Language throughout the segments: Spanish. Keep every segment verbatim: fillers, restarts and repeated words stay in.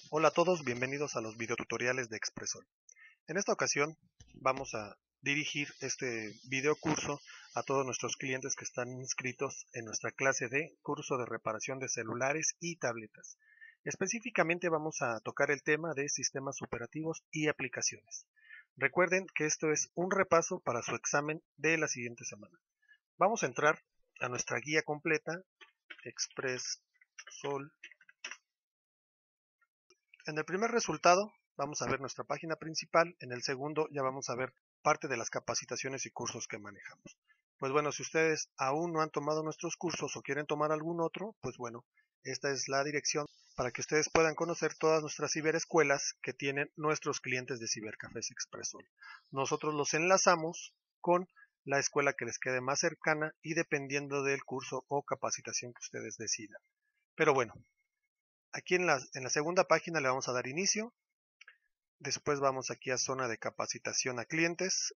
Hola a todos, bienvenidos a los videotutoriales de Expresol. En esta ocasión vamos a dirigir este video curso a todos nuestros clientes que están inscritos en nuestra clase de curso de reparación de celulares y tabletas. Específicamente vamos a tocar el tema de sistemas operativos y aplicaciones. Recuerden que esto es un repaso para su examen de la siguiente semana. Vamos a entrar a nuestra guía completa, Expresol. En el primer resultado vamos a ver nuestra página principal, en el segundo ya vamos a ver parte de las capacitaciones y cursos que manejamos. Pues bueno, si ustedes aún no han tomado nuestros cursos o quieren tomar algún otro, pues bueno, esta es la dirección para que ustedes puedan conocer todas nuestras ciberescuelas que tienen nuestros clientes de Cibercafés Expresol. Nosotros los enlazamos con la escuela que les quede más cercana y dependiendo del curso o capacitación que ustedes decidan. Pero bueno, aquí en la, en la segunda página le vamos a dar inicio, después vamos aquí a zona de capacitación a clientes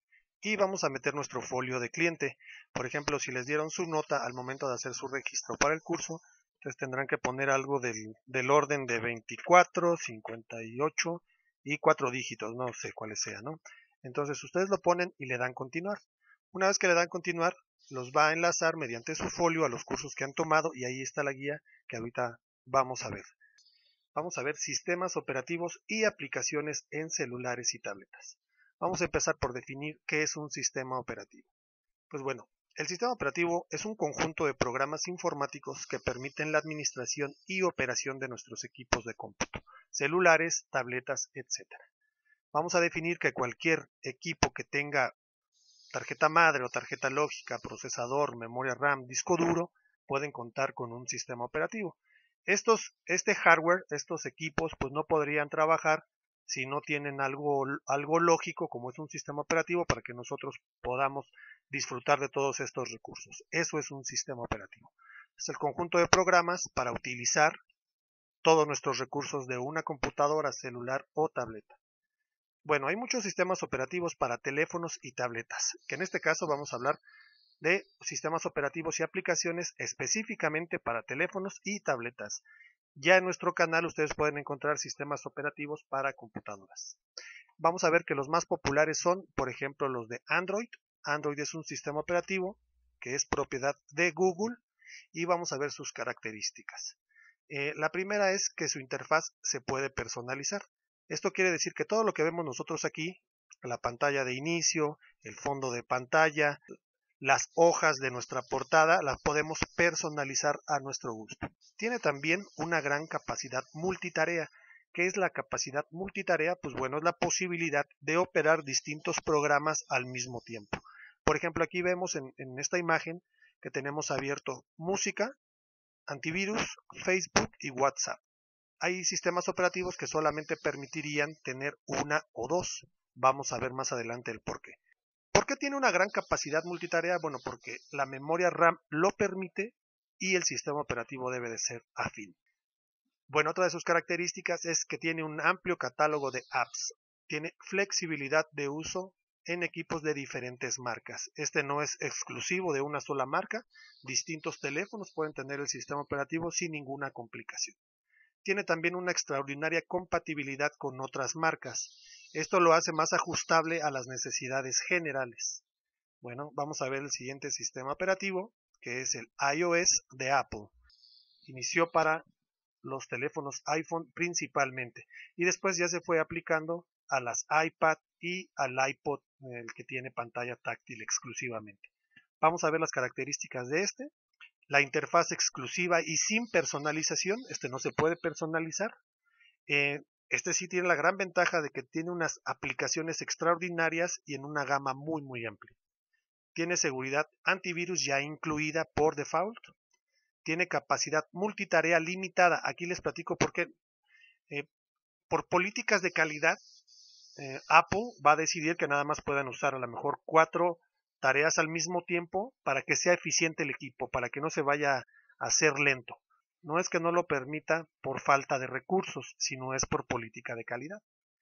y vamos a meter nuestro folio de cliente. Por ejemplo, si les dieron su nota al momento de hacer su registro para el curso, entonces tendrán que poner algo del, del orden de veinticuatro, cincuenta y ocho y cuatro dígitos, no sé cuáles sean, ¿no? Entonces ustedes lo ponen y le dan continuar. Una vez que le dan continuar, los va a enlazar mediante su folio a los cursos que han tomado y ahí está la guía que ahorita vamos a ver. Vamos a ver sistemas operativos y aplicaciones en celulares y tabletas. Vamos a empezar por definir qué es un sistema operativo. Pues bueno, el sistema operativo es un conjunto de programas informáticos que permiten la administración y operación de nuestros equipos de cómputo, celulares, tabletas, etcétera. Vamos a definir que cualquier equipo que tenga tarjeta madre o tarjeta lógica, procesador, memoria RAM, disco duro, pueden contar con un sistema operativo. Estos, este hardware, estos equipos, pues no podrían trabajar si no tienen algo, algo lógico como es un sistema operativo para que nosotros podamos disfrutar de todos estos recursos. Eso es un sistema operativo. Es el conjunto de programas para utilizar todos nuestros recursos de una computadora, celular o tableta. Bueno, hay muchos sistemas operativos para teléfonos y tabletas, que en este caso vamos a hablar de sistemas operativos y aplicaciones específicamente para teléfonos y tabletas. Ya en nuestro canal ustedes pueden encontrar sistemas operativos para computadoras. Vamos a ver que los más populares son, por ejemplo, los de Android. Android es un sistema operativo que es propiedad de Google y vamos a ver sus características. Eh, la primera es que su interfaz se puede personalizar. Esto quiere decir que todo lo que vemos nosotros aquí, la pantalla de inicio, el fondo de pantalla, las hojas de nuestra portada, las podemos personalizar a nuestro gusto. Tiene también una gran capacidad multitarea. ¿Qué es la capacidad multitarea? Pues bueno, es la posibilidad de operar distintos programas al mismo tiempo. Por ejemplo, aquí vemos en, en esta imagen que tenemos abierto música, antivirus, Facebook y WhatsApp. Hay sistemas operativos que solamente permitirían tener una o dos. Vamos a ver más adelante el porqué. ¿Por qué tiene una gran capacidad multitarea? Bueno, porque la memoria RAM lo permite y el sistema operativo debe de ser afín. Bueno, otra de sus características es que tiene un amplio catálogo de apps. Tiene flexibilidad de uso en equipos de diferentes marcas. Este no es exclusivo de una sola marca. Distintos teléfonos pueden tener el sistema operativo sin ninguna complicación. Tiene también una extraordinaria compatibilidad con otras marcas. Esto lo hace más ajustable a las necesidades generales. Bueno, vamos a ver el siguiente sistema operativo, que es el iOS de Apple. Inició para los teléfonos iPhone principalmente y después ya se fue aplicando a las iPad y al iPod, el que tiene pantalla táctil exclusivamente. Vamos a ver las características de este. La interfaz exclusiva y sin personalización, este no se puede personalizar. Eh, este sí tiene la gran ventaja de que tiene unas aplicaciones extraordinarias y en una gama muy muy amplia. Tiene seguridad antivirus ya incluida por default. Tiene capacidad multitarea limitada. Aquí les platico por qué. Eh, por políticas de calidad, eh, Apple va a decidir que nada más puedan usar a lo mejor cuatro tareas al mismo tiempo para que sea eficiente el equipo, para que no se vaya a hacer lento. No es que no lo permita por falta de recursos, sino es por política de calidad.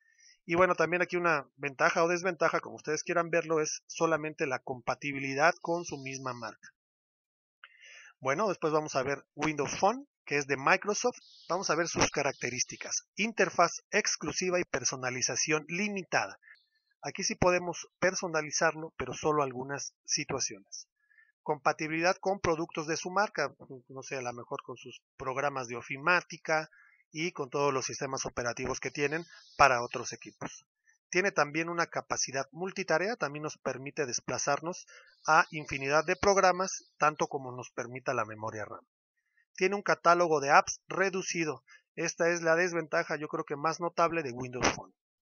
Y bueno, también aquí una ventaja o desventaja, como ustedes quieran verlo, es solamente la compatibilidad con su misma marca. Bueno, después vamos a ver Windows Phone. que es de Microsoft. Vamos a ver sus características. Interfaz exclusiva y personalización limitada. Aquí sí podemos personalizarlo, pero solo algunas situaciones. Compatibilidad con productos de su marca, no sé, a lo mejor con sus programas de ofimática y con todos los sistemas operativos que tienen para otros equipos. Tiene también una capacidad multitarea, también nos permite desplazarnos a infinidad de programas, tanto como nos permita la memoria RAM. Tiene un catálogo de apps reducido. Esta es la desventaja, yo creo que más notable de Windows Phone.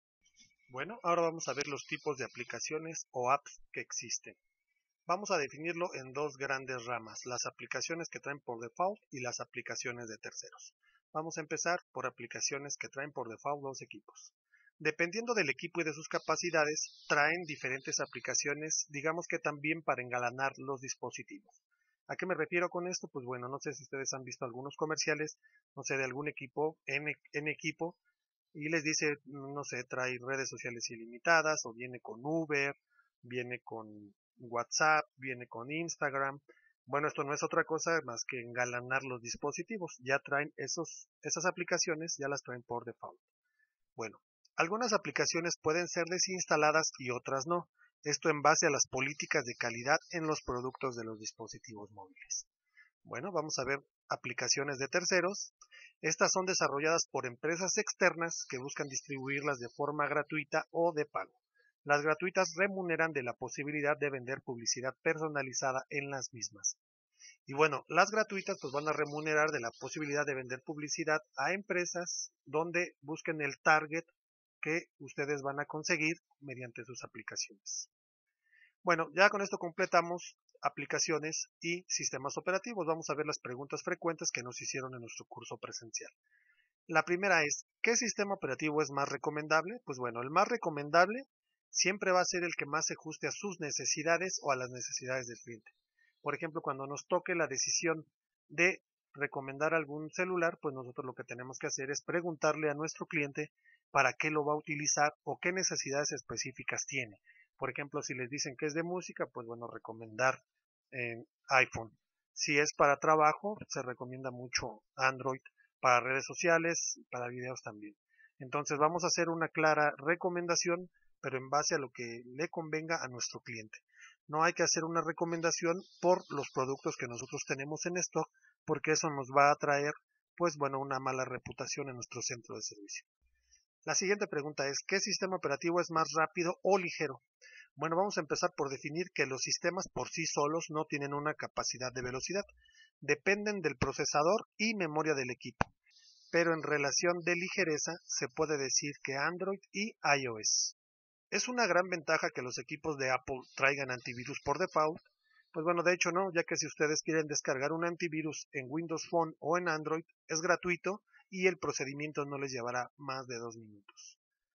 Bueno, ahora vamos a ver los tipos de aplicaciones o apps que existen. Vamos a definirlo en dos grandes ramas, las aplicaciones que traen por default y las aplicaciones de terceros. Vamos a empezar por aplicaciones que traen por default los equipos. Dependiendo del equipo y de sus capacidades, traen diferentes aplicaciones, digamos que también para engalanar los dispositivos. ¿A qué me refiero con esto? Pues bueno, no sé si ustedes han visto algunos comerciales, no sé, de algún equipo, en, en equipo, y les dice, no sé, trae redes sociales ilimitadas, o viene con Uber, viene con WhatsApp, viene con Instagram. Bueno, esto no es otra cosa más que engalanar los dispositivos. Ya traen esos, esas aplicaciones, ya las traen por default. Bueno, algunas aplicaciones pueden ser desinstaladas y otras no. Esto en base a las políticas de calidad en los productos de los dispositivos móviles. Bueno, vamos a ver aplicaciones de terceros. Estas son desarrolladas por empresas externas que buscan distribuirlas de forma gratuita o de pago. Las gratuitas remuneran de la posibilidad de vender publicidad personalizada en las mismas. Y bueno, las gratuitas pues van a remunerar de la posibilidad de vender publicidad a empresas donde busquen el target que ustedes van a conseguir mediante sus aplicaciones. Bueno, ya con esto completamos aplicaciones y sistemas operativos. Vamos a ver las preguntas frecuentes que nos hicieron en nuestro curso presencial. La primera es, ¿qué sistema operativo es más recomendable? Pues bueno, el más recomendable siempre va a ser el que más se ajuste a sus necesidades o a las necesidades del cliente. Por ejemplo, cuando nos toque la decisión de recomendar algún celular, pues nosotros lo que tenemos que hacer es preguntarle a nuestro cliente para qué lo va a utilizar o qué necesidades específicas tiene. Por ejemplo, si les dicen que es de música, pues bueno, recomendar eh, iPhone. Si es para trabajo, se recomienda mucho Android. Para redes sociales, para videos también. Entonces vamos a hacer una clara recomendación, pero en base a lo que le convenga a nuestro cliente. No hay que hacer una recomendación por los productos que nosotros tenemos en stock, porque eso nos va a traer, pues bueno, una mala reputación en nuestro centro de servicio. La siguiente pregunta es, ¿qué sistema operativo es más rápido o ligero? Bueno, vamos a empezar por definir que los sistemas por sí solos no tienen una capacidad de velocidad. Dependen del procesador y memoria del equipo. Pero en relación de ligereza se puede decir que Android y iOS. ¿Es una gran ventaja que los equipos de Apple traigan antivirus por default? Pues bueno, de hecho no, ya que si ustedes quieren descargar un antivirus en Windows Phone o en Android, es gratuito y el procedimiento no les llevará más de dos minutos.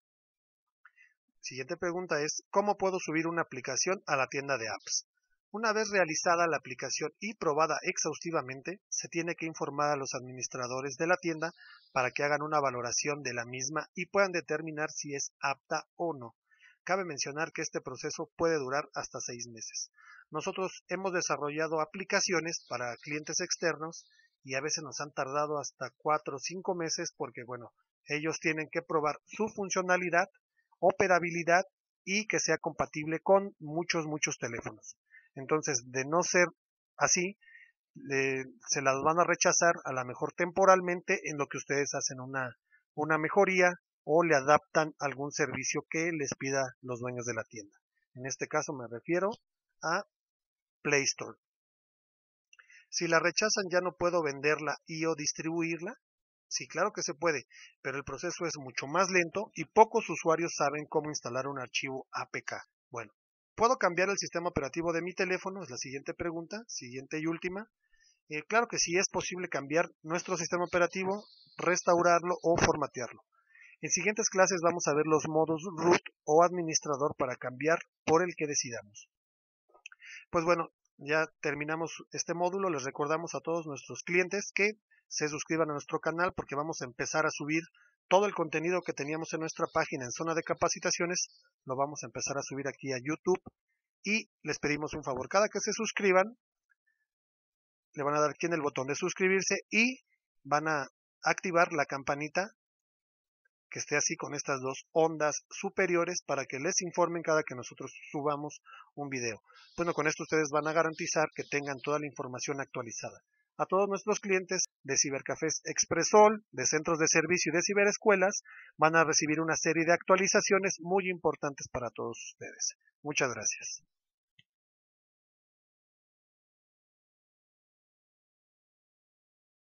Siguiente pregunta es, ¿cómo puedo subir una aplicación a la tienda de apps? Una vez realizada la aplicación y probada exhaustivamente, se tiene que informar a los administradores de la tienda para que hagan una valoración de la misma y puedan determinar si es apta o no. Cabe mencionar que este proceso puede durar hasta seis meses. Nosotros hemos desarrollado aplicaciones para clientes externos y a veces nos han tardado hasta cuatro o cinco meses porque, bueno, ellos tienen que probar su funcionalidad, operabilidad y que sea compatible con muchos, muchos teléfonos. Entonces, de no ser así, eh, se las van a rechazar a lo mejor temporalmente en lo que ustedes hacen una, una mejoría o le adaptan algún servicio que les pida los dueños de la tienda. En este caso me refiero a Play Store. Si la rechazan ya no puedo venderla y o distribuirla. Sí, claro que se puede, pero el proceso es mucho más lento y pocos usuarios saben cómo instalar un archivo A P K. Bueno, ¿puedo cambiar el sistema operativo de mi teléfono? Es la siguiente pregunta, siguiente y última. Eh, claro que sí es posible cambiar nuestro sistema operativo, restaurarlo o formatearlo. En siguientes clases vamos a ver los modos root o administrador para cambiar por el que decidamos. Pues bueno, ya terminamos este módulo. Les recordamos a todos nuestros clientes que se suscriban a nuestro canal porque vamos a empezar a subir todo el contenido que teníamos en nuestra página en zona de capacitaciones. Lo vamos a empezar a subir aquí a YouTube y les pedimos un favor. Cada que se suscriban, le van a dar aquí en el botón de suscribirse y van a activar la campanita que esté así con estas dos ondas superiores para que les informen cada que nosotros subamos un video. Bueno, con esto ustedes van a garantizar que tengan toda la información actualizada. A todos nuestros clientes de Cibercafés Expresol, de centros de servicio y de ciberescuelas, van a recibir una serie de actualizaciones muy importantes para todos ustedes. Muchas gracias.